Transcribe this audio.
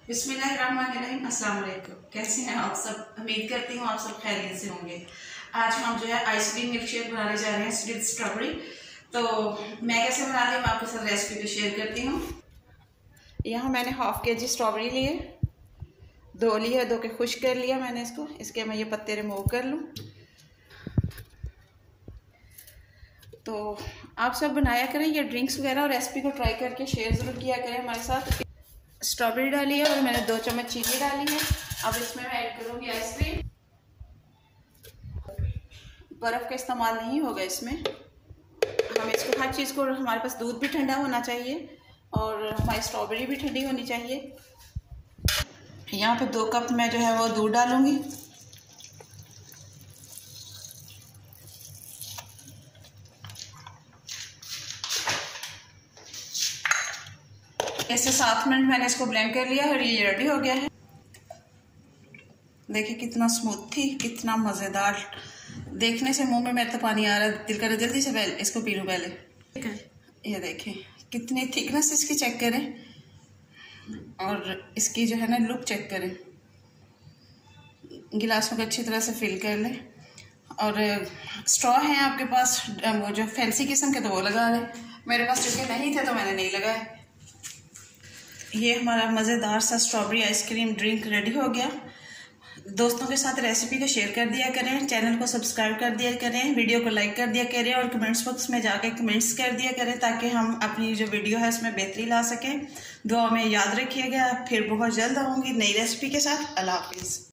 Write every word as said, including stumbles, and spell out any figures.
बिस्मिल्लाहिर्रहमानिर्रहीम। अस्सलाम वालेकुम। कैसे हैं आप सब? उम्मीद करती हूँ आप सब खैरियत से होंगे। आज हम जो है आइसक्रीम मिल्क शेक बनाने जा रहे हैं विद स्ट्रॉबेरी। तो मैं कैसे बनाती हूँ आपके साथ रेसिपी को शेयर करती हूँ। यहाँ मैंने हाफ के जी स्ट्रॉबेरी लिए, दो लिए, दो के खुश कर लिया मैंने इसको। इसके मैं ये पत्ते रिमूव कर लूँ। तो आप सब बनाया करें ये ड्रिंक्स वगैरह और रेसिपी को ट्राई करके शेयर ज़रूर किया करें हमारे साथ। स्ट्रॉबेरी डाली है और मैंने दो चम्मच चीनी डाली है। अब इसमें मैं ऐड करूँगी आइसक्रीम। बर्फ़ का इस्तेमाल नहीं होगा इसमें। हम इसको हर चीज़ को, हमारे पास दूध भी ठंडा होना चाहिए और हमारी स्ट्रॉबेरी भी ठंडी होनी चाहिए। यहाँ पे दो कप मैं जो है वो दूध डालूँगी। ऐसे सात मिनट मैंने इसको ब्लेंड कर लिया और ये रेडी हो गया है। देखिए कितना स्मूथ थी, कितना मज़ेदार। देखने से मुंह में मेरे तो पानी आ रहा है, दिल कर रहा जल्दी से पहले इसको पी लूँ पहले। ये देखें कितनी थिकनेस इसकी चेक करें और इसकी जो है ना लुक चेक करें। गिलासों को अच्छी तरह से फिल कर लें। और स्ट्रॉ है आपके पास वो जो फैंसी किस्म के तो वो लगा लें। मेरे पास चूँकि नहीं थे तो मैंने नहीं लगाए। ये हमारा मज़ेदार सा स्ट्रॉबेरी आइसक्रीम ड्रिंक रेडी हो गया। दोस्तों के साथ रेसिपी को शेयर कर दिया करें, चैनल को सब्सक्राइब कर दिया करें, वीडियो को लाइक कर दिया करें और कमेंट्स बॉक्स में जाके कमेंट्स कर दिया करें ताकि हम अपनी जो वीडियो है उसमें बेहतरी ला सकें। दुआ में याद रखिएगा। फिर बहुत जल्द आऊँगी नई रेसिपी के साथ। अल्लाह हाफिज़।